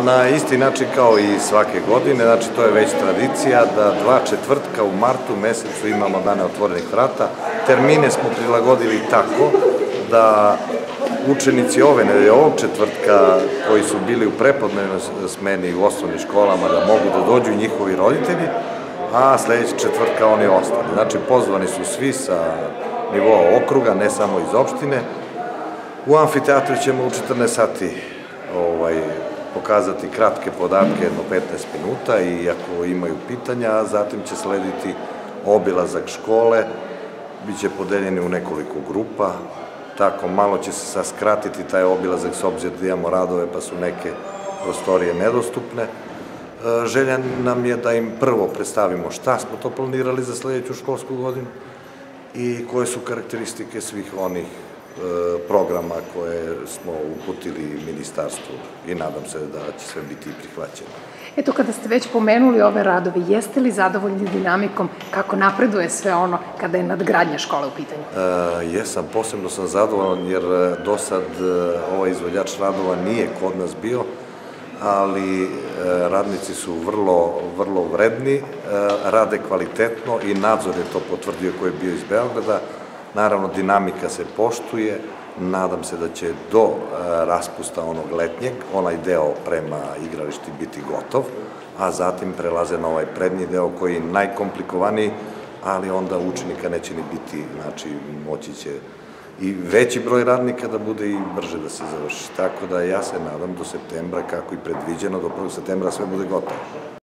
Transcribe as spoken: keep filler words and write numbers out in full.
na isti način kao i svake godine, znači to je već tradicija da dva četvrtka u martu mesecu imamo dane otvorenih vrata. Termine smo prilagodili tako da učenici ove nedelje, ovog četvrtka koji su bili u prepodnevnoj smeni u osnovnim školama da mogu da dođu i njihovi roditelji, a sledeći četvrtka oni ostali. Znači pozvani su svi sa nivoa okruga, ne samo iz opštine. U amfiteatru ćemo u četrnaest sati pokazati kratke podatke, jedno petnaest minuta, i ako imaju pitanja, a zatim će slediti obilazak škole, bit će podeljeni u nekoliko grupa, tako malo će se sad skratiti taj obilazak s obzirom da imamo radove pa su neke prostorije nedostupne. Želja nam je da im prvo predstavimo šta smo to planirali za sledeću školsku godinu i koje su karakteristike svih onih programa koje smo uputili ministarstvu i nadam se da će sve biti prihvaćeno. Eto, kada ste već pomenuli ove radove, jeste li zadovoljni dinamikom kako napreduje sve ono kada je nadgradnja škole u pitanju? Jesam, posebno sam zadovoljan jer do sad ovaj izvođač radova nije kod nas bio, ali radnici su vrlo, vrlo vredni, rade kvalitetno i nadzor je to potvrdio koji je bio iz Beograda. Naravno, dinamika se poštuje, nadam se da će do raspusta onog letnjeg, onaj deo prema igrališti biti gotov, a zatim prelaze na ovaj prednji deo koji je najkomplikovaniji, ali onda učenika neće ni biti, znači moći će i veći broj radnika da bude i brže da se završi. Tako da ja se nadam do septembra, kako i predviđeno, do prvog septembra sve bude gotovo.